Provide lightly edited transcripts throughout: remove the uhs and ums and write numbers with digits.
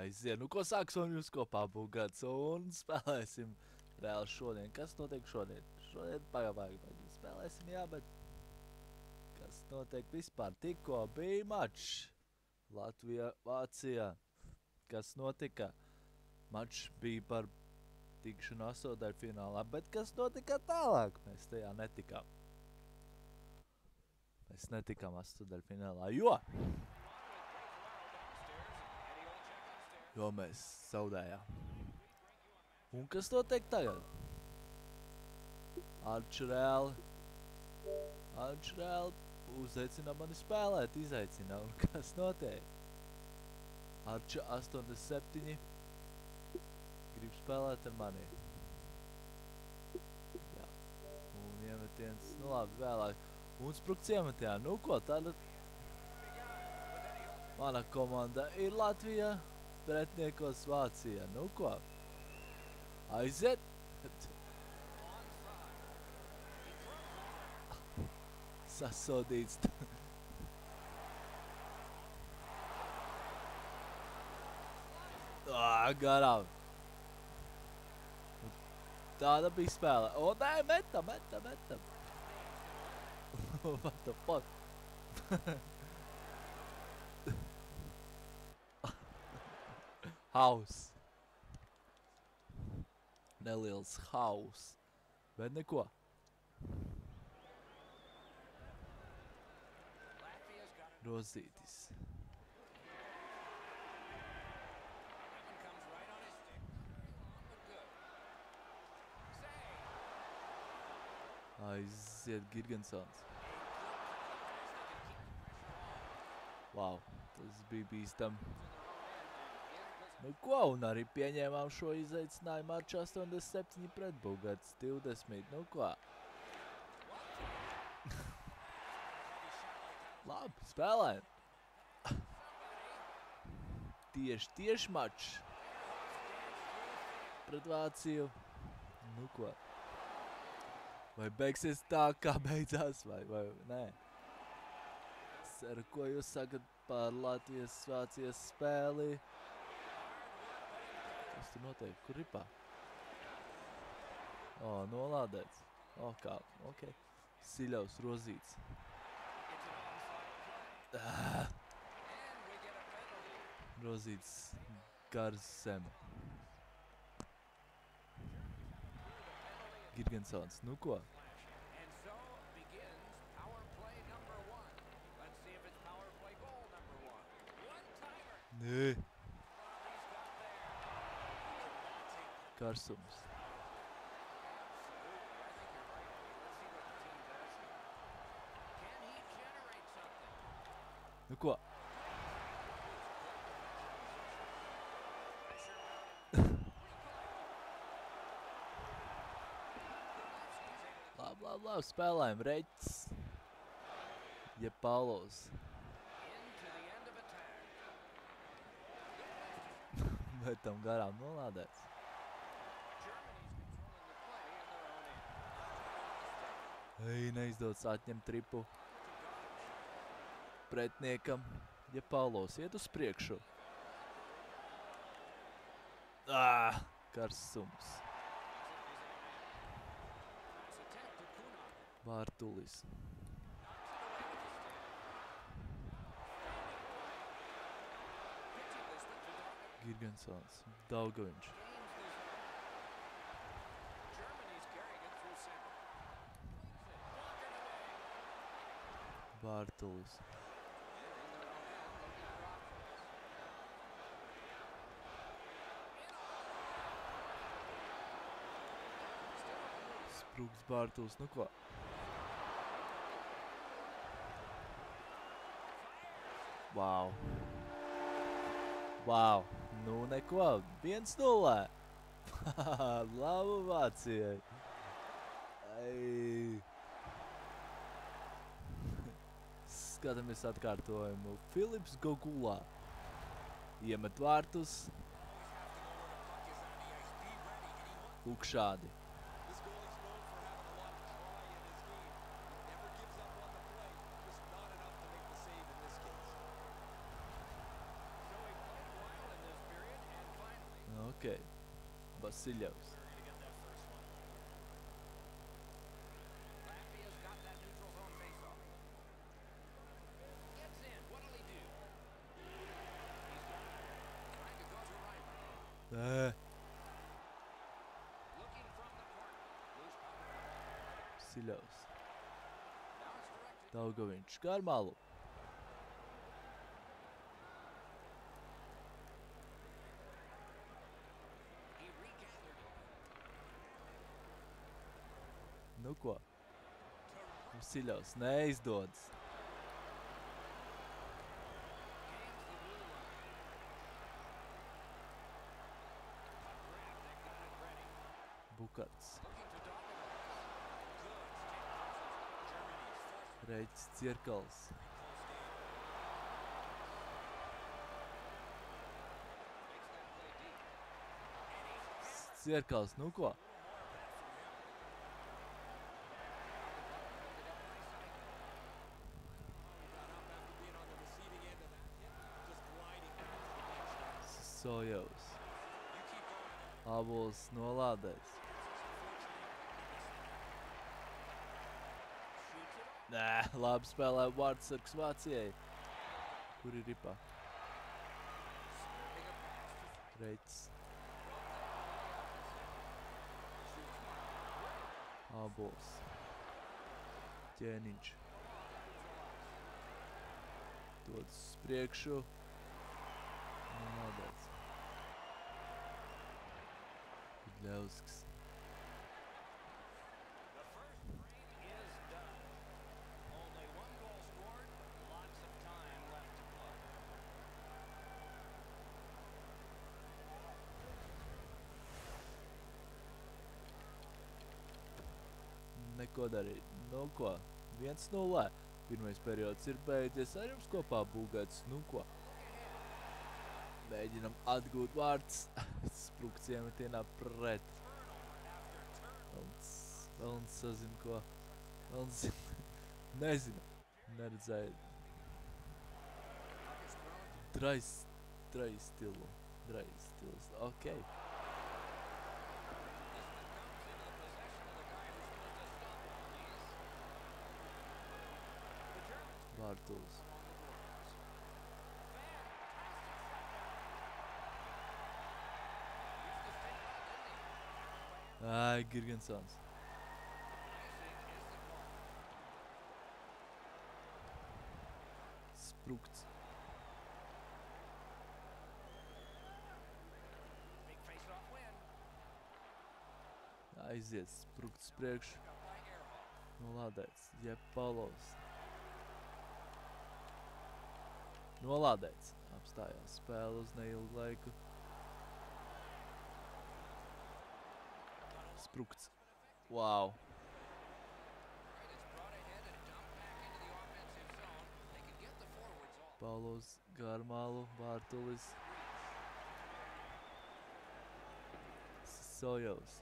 Aiziet, nu ko sāksim jūs kopā būs gads un spēlēsim reāli šodien. Kas notiek šodien? Šodien pagaidām spēlēsim, jā, bet kas notiek vispār? Tikko bija mačs Latvijā, Vācijā. Kas notika? Mačs bija par tikšanu astoņdaļfinālā, bet kas notika tālāk? Mēs tajā netikām. Mēs netikām astoņdaļfinālā, jo mēs zaudējām. Un kas notiek tagad? Arčs reāli uzaicina mani spēlēt, izaicina. Un kas notiek? Arčs 87 grib spēlēt ar mani. Jā. Un iemetiens, nu labi, vēlāk. Un sprukts iemetījā. Nu ko, tāda mana komanda ir Latvijā, pretniekos Vācijā. Nu ko? Aiziet! Sasodīts. Garām. Tāda bija spēle. O, nē, metam. What the fuck? Haus. Neliels haus. Bet neko. Rozītis. Aiziet Girgensons. Wow, tas bija bīstam. Nu ko, un arī pieņēmām šo izaicinājumu Arčs 87 pret Bugats 20. Nu ko? Labi, spēlējam. Tieši mačs pret Vāciju. Nu ko? Vai beigsies tā, kā beidzās, vai nē? Ar ko jūs sakat par Latvijas-Vācijas spēli? Kas tur notiek? Kur ripā? O, nolādēts. O, kā, ok. Siļaus rozīts. Rozīts gars zeme. Girgensons, nu ko? Nē. Karsums. Nu ko? Labi, spēlējam Reķis. Ja Paulos. Metam garām nolādēts. Ei, neizdodas atņemt tripu pretniekam. Ja Paulos iet uz priekšu. Karsums. Vārtulis. Girgensons. Daugaviņš. Vārtulis. Sprukts Bārtulis. Nu ko? Wow. Nu neko. 1-0. Labu Vācijai. Skatāmies atkārtojumu. Filips Gogulā. Iemet vārtus. Lūk šādi. Ok. Vasiljevs. Nē. Vasiljevs. Daugaviņš gar malu. Nu ko? Vasiljevs neizdodas. Bukarts. Reiķis Cirkals. Cirkals, nu ko? Sojevs. Ābols nolādēs. Nē, labi spēlē vārdsargs Vācijai. Kur ir ripā? Reiķis. Ābols. Ķēniņš. Dodas uz priekšu. Nolādēts. Gudļevskis. Neko darīt. Nu ko? 1-0. Pirmais periods ir beidzies. Ar jums kopā Būgats. Nu ko? Mēģinam atgūt vārds. Sprukts iemetienā pret. Velns sazin ko. Velns nezinu. Neredzēju. Drais stils. Ok. Vārtuls. Girgensons. Sprukts. Aiziet sprukts priekš. Nolādēts. Jeb Paulovs. Nolādēts. Apstājās spēle uz neilgu laiku. Sprukts. Wow. Paulovs Garmalu, Vārtulis. Sojevs.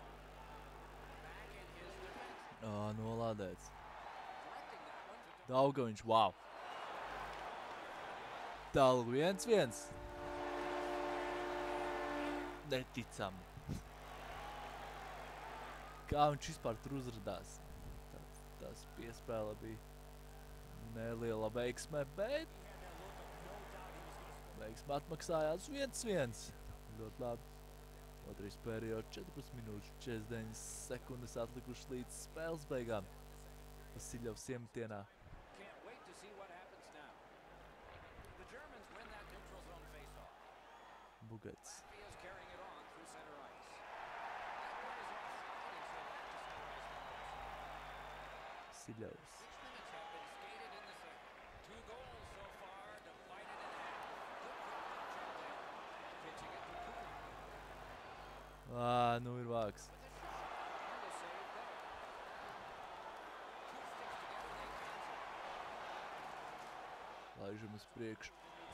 Nolādēts. Daugaviņš, wow. Tālu 1-1. Neticami. Kā viņš vispār tur uzradās. Tas piespēle bija neliela veiksme, bet veiksme atmaksājās 1-1. Ļoti labi. Otrais periods, 14 minūtes, 49 sekundes atlikušas līdz spēles beigām. Vasiljevs iemetienā. Būgats. Vasiljevs. Nu ir vāks. Laižam uz priekšu.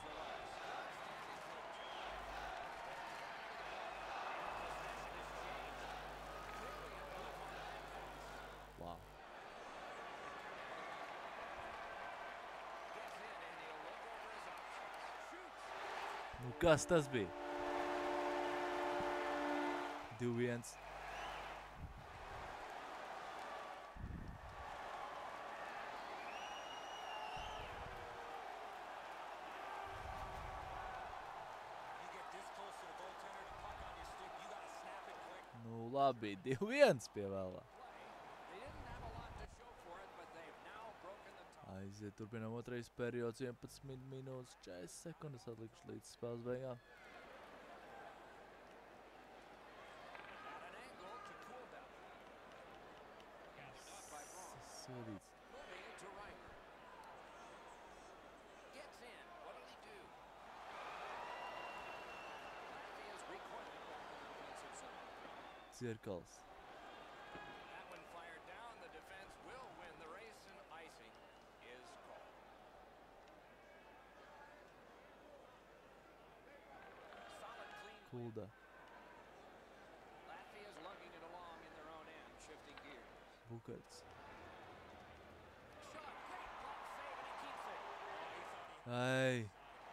Wow. Nu kas tas bija? 2-1. Nu labi, 2-1 pievēlā. Aiziet, turpinām otrais periods, 11 minūtes 40 sekundes atlikuši līdz spēles beigām. Sodīts. Cirkals. Kulda. Bukarts. Ai.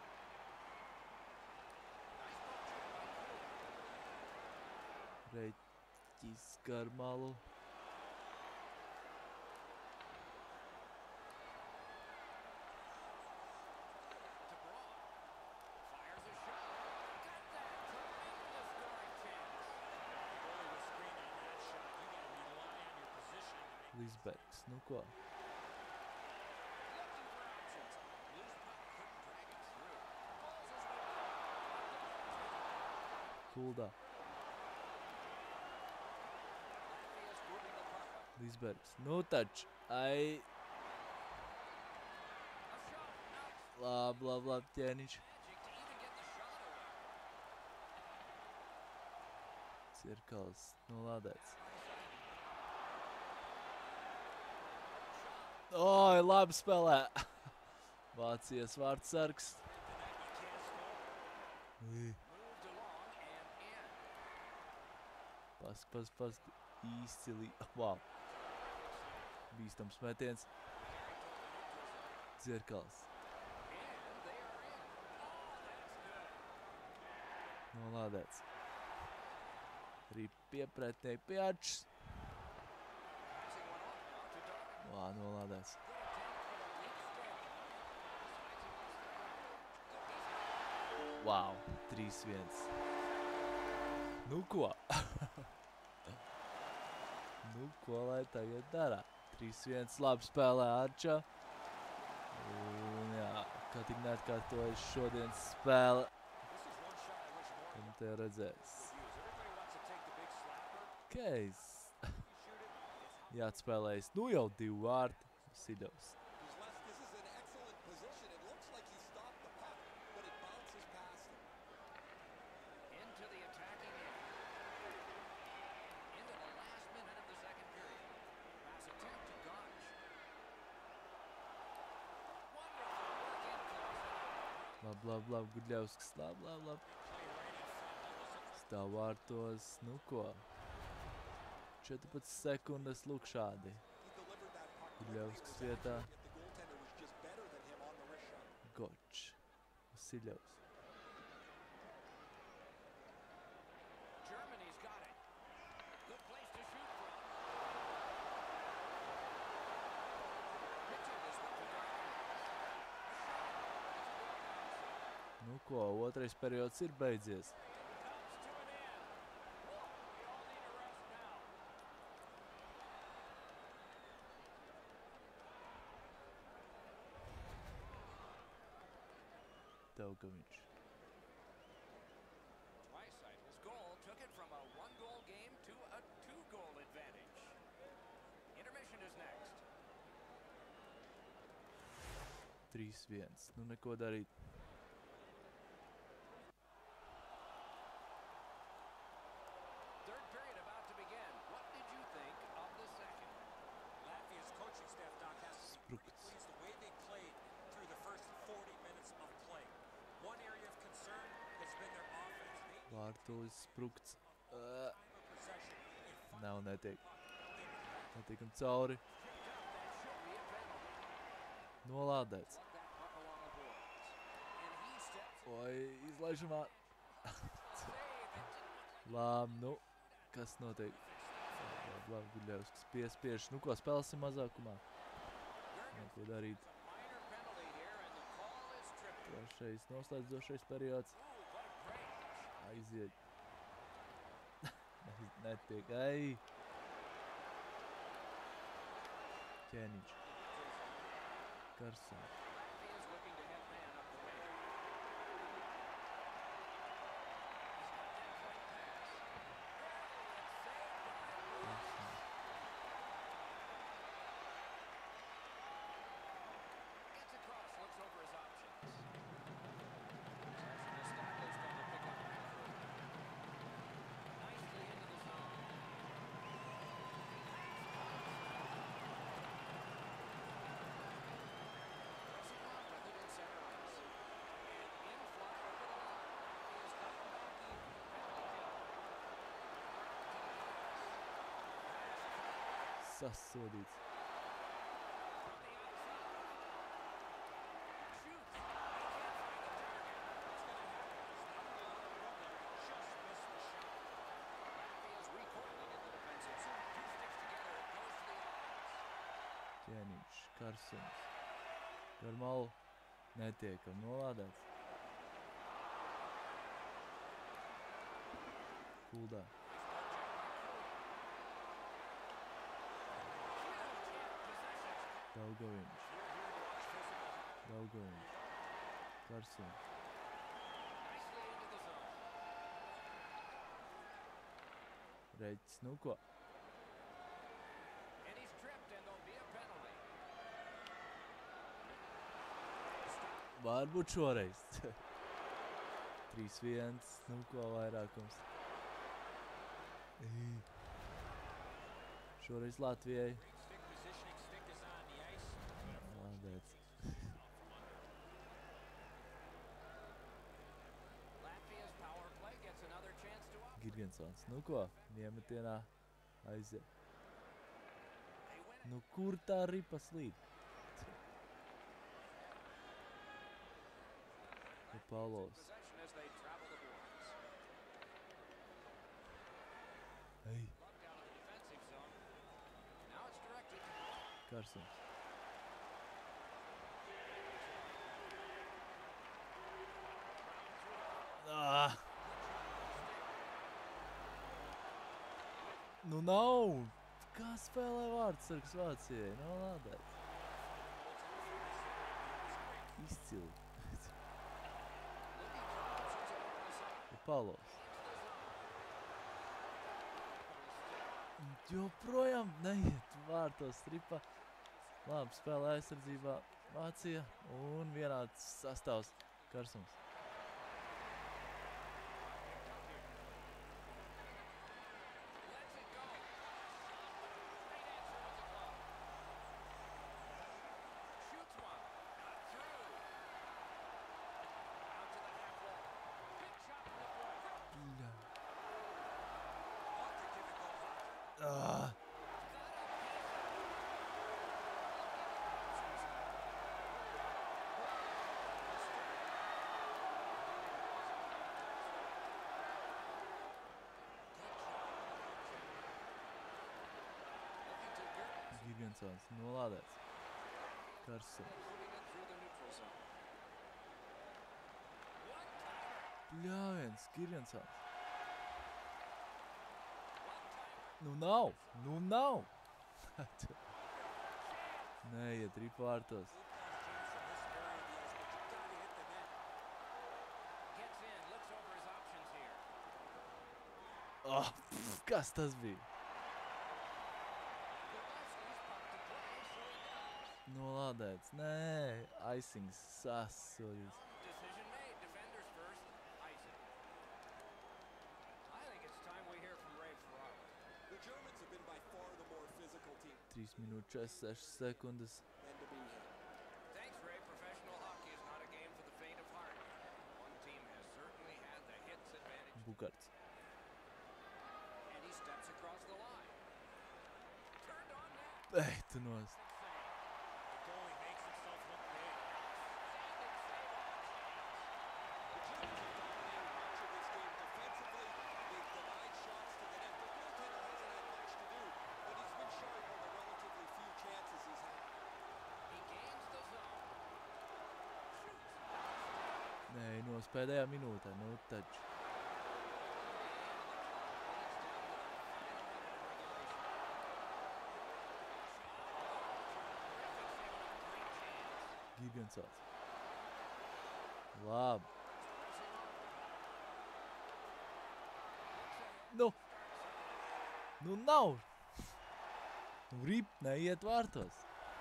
Reķis gar malu. Lisbergs, nu ko? Kulda. Lisbergs, nu taču, ai. Labi, ķēniņš. Cirkals, nolādēts. Oi, labi spēlē. Vācijas vārdsargs. Pask. Izcili. Wow. Bīstams metiens. Cirkals. Nolādēts. Arī piepretēji piečs. Vā, nolādēts. Wow, 3-1. Nu ko? Nu ko lai tagad dara? 3-1 labi spēlē Arča. Un jā, kā tik neatkārtojas šodienas spēle. Un te redzēs. Keis. Jāatspēlējas. Nu jau 2 vārti. Sidovs. Labi, Gudļevskis. Labi. Stāv vārtos. Nu ko? 14 sekundes, lūk šādi. Gudļevskis vietā. Gočs. Siļovs. Nu ko, otrais periods ir beidzies. Daugaviņš. His goal took it from a one-goal game to a two-goal advantage. Intermission is next. 3-1. Nu neko darīt. Third period about to begin. What did you think of the second? Latvia's coaching staff, Doc, has to be pretty pleased the way they played through the first 40 minutes of play. One area of concern has been their offense. Vārtulis sprukts. Possession in Nav, netiek. Netiekam cauri. Nolādēts. Oi, izlaižamā. Labi, nu. Kas notiek? Labi, Guļevskis piespiež. Nu ko, spēlēsim mazākumā. Neko darīt. Minor penalty here, and the call is tripping. Trešais noslēdzošais periods. Ooh, what a break. Aiziet. Netiek. Ai. Ķēniņš. Karsons. He is looking to hit man up the wing. Gets across, looks over his options. Possession established on the pickup. Nicely into the zone. Pressing on with it in center ice. And in fly over the line is Kawabaki Sasodīts. on the outside. Shoots. He can't find the target. Just missed the shot. Latvia's recoiling in the defensive zone. Two sticks together, it goes to the offense. Ķēniņš. Karsons. Garmalu. Netiekam nolādēts. Kuldā. Daugaviņš. Daugaviņš. Karsons. Nicely into the zone. Reģis. Nu ko? And he's tripped, and there'll be a penalty. Varbūt šoreiz. 3-1. Nu ko vairākums. Ej. Šoreiz Latvijai. Great stick positioning. Stick is on the ice. Lādēts. Latvia's power play gets another chance to up. Girgensons. Nu ko? Iemetienā aiziet. They win it. Nu kur tā ripa slīd? Nu Paulos. Possession as they travel the boards. Ej. Bumped out of the defensive zone. Now it's directed. Karsons. Ah! Nu nav! Kā spēlē vārdsargs Vācijai? Nav lādēts. Izcili. Nu Paulos. Joprojām neiet vārtos stripa. Labi spēlē aizsardzībā Vācija un vienāds sastāvs Karsons. Lets it go. Great answer with the glove. Shoots one. Not through. Out to the half wall. Big shot from the point. Want to give it go hot. Ah! Girgensons nolādēts. Karsons. Bļāviens, Girgensons. Nu nav! Nu nav! Neiet ripa vārtos. Oh, kas tas bija? Nolādēts. Nē, aisings sasoļus. Decision made. Defenders first. Icing. I think it's time we hear from Ray Ferraro. The Germans have been by far the more physical team 3 minūtes 6 sekundes. and to be here. Thanks, Ray. Professional hockey is not a game for the faint of heart. One team has certainly had the hits advantage. Bukarts. And he steps across the line. Turned on net. Ej, tu nost. The goalie makes himself look big. The Germans have dominated much of this game defensively. They've denied shots to the net, but Atgriešanos pēdējā minūtē, nu taču. Gigansons. Labi. Nu nav. Nu rip neiet vārtos.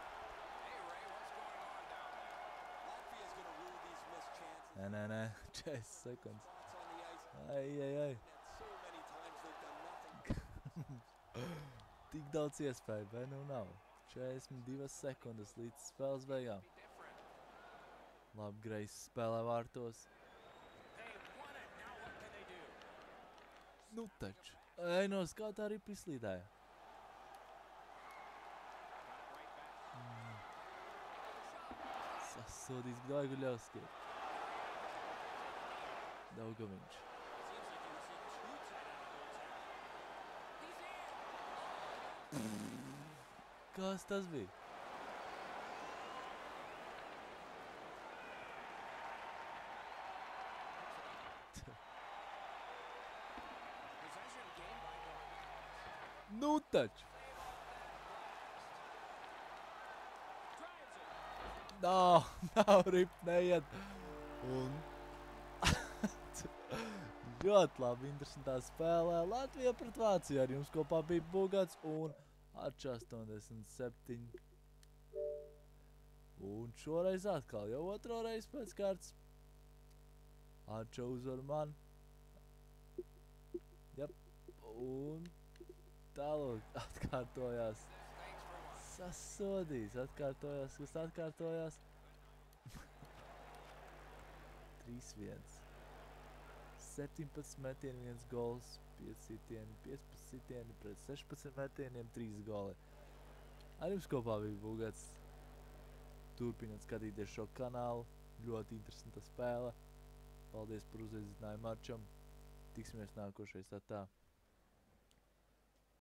Latvia's going to rule these missed chances. Nē, 40 sekundes. Spots on the ice. Ai. And so many times they've done nothing. Tik daudz iespēju, vai nu nav. 42 sekundes līdz spēles beigām. Labi, Greis spēlē vārtos. Nu taču. Ei, no skautā arī pislīdēja. Sasodīs Gdaiguļevski. Daugaviņš. Kas tas bija? Nu taču. Nav rip, neiet. Un ļoti labi, interesantā spēlē. Latvija pret Vāciju ar jums kopā bija Bugats un Arčs 87. Un šoreiz atkal jau otro reizi pēc kārtas. Arča uzvar man. Jep. Un tālāk atkārtojās. Sasodīs, atkārtojās, kas atkārtojās. 3-1. 17 metieni, 1 gols, 5 sitieni, 15 sitieni pret 16 metieniem, 3 goli. Ar jums kopā bija Bugats. Turpiniet skatīties šo kanālu. Ļoti interesanta spēle. Paldies par uzveicinājumu Arčam. Tiksimies nākošais. Atā.